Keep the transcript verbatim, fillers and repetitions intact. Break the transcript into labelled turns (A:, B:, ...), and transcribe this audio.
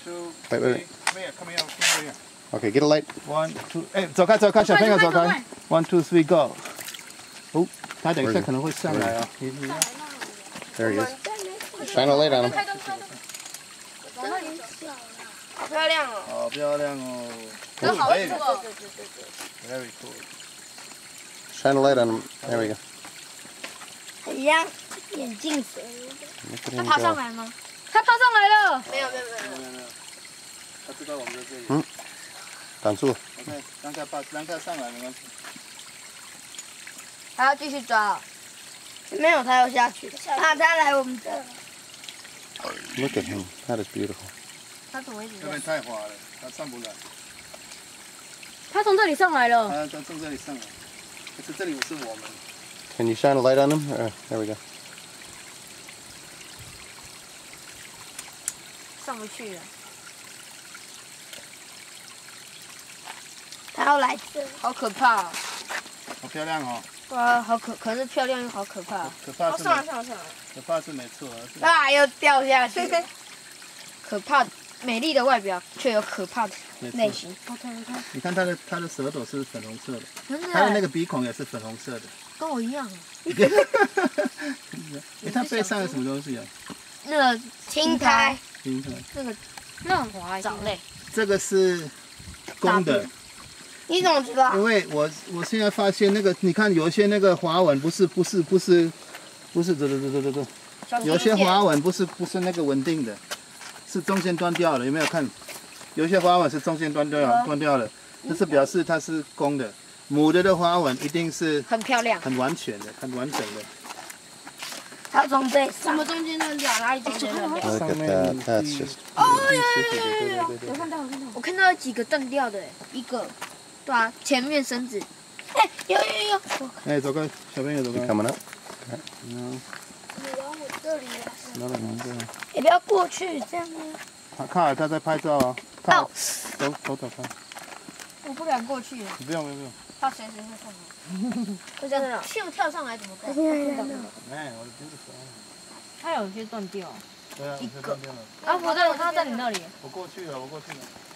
A: two,
B: Wait, wait, wait.
A: Come here, come here, come here.
B: Okay, get a light.
A: One, two， 哎，走开，走开，小朋友走开。One, two, three, go。哦，他等一下可能会上来哦。
B: There he is. Shine a light on him.
C: 好漂亮哦！
A: 好漂亮哦！
C: 这好酷哦！
A: Very cool.
B: Shine a light on him. There we go.
D: 很像眼镜蛇。
B: Look at
C: 他
B: him
C: 爬上
B: go.
C: 来吗？他爬上来了！
D: 没有没有没有。
A: 没有没有，他知道我们在这里。
B: 嗯，挡住。
A: OK， 让他把让他上来没关系。
C: 还要继续抓哦。
D: 没有，他要下去。啊，他来我们这。
B: Look at him. That is beautiful.
C: 他怎么一直
A: 这边太滑了，他上不来。
C: 他从这里上来了。
A: 他他从这里上来，可是这里不是我们。
B: Can you shine a light on him? Uh, there we go.
C: 上不去了。
D: 他要来这。
C: 好可怕哦！
A: 好漂亮哦！
C: 哇，好可，可是漂亮又好可怕。
A: 可怕是
C: 上来
A: 没，
C: 上来上来！
A: 可怕是没错啊。是
D: 啊，又掉下去。
C: 可怕，美丽的外表却有可怕的
A: 没错
C: 内心。OK OK，
A: 你看它的它的舌头是粉红色的，
C: 真的
A: 它的那个鼻孔也是粉红色的。
C: 跟我一样。
A: 哎，它背上有什么东西啊？
C: 那个
D: 青苔。
A: 青苔。
C: 那个那很滑，藻类。
A: 这个是公的，
D: 你怎么知道？
A: 因为我我现在发现那个，你看有一些那个滑纹不是不是不是不是，走走走走走走，有些滑纹不是不是那个稳定的，是中间断掉了，有没有看？有些花纹是中间断掉了，断掉了，这是表示它是公的。母的的花纹一定是
C: 很漂亮，
A: 很完全的，很完整的。
D: 它从背
C: 什么中间断掉，哪里中间断掉？
B: Look at that. That's just.
C: 哦，有有有有有，有看到有看到，我看到有几个断掉的，一个，对啊，前面绳子，
D: 哎，有有有。
A: 哎，走开，小朋友走开。
B: Coming up.
A: 嗯，
D: 你往我这里来。
A: 哪里能这样？
D: 你不要过去，这样呢。
A: 卡卡尔他在拍照啊，卡尔，走走走开。
C: 我不敢过去，
A: 你不用不用不用。
C: 怕随时会上来。我这样跳跳上来怎么办？
A: 哎，我的beautiful。
C: 它有些断掉。
A: 对啊，一个。
C: 啊，我在，它在你那里。
A: 我过去了，我过去了。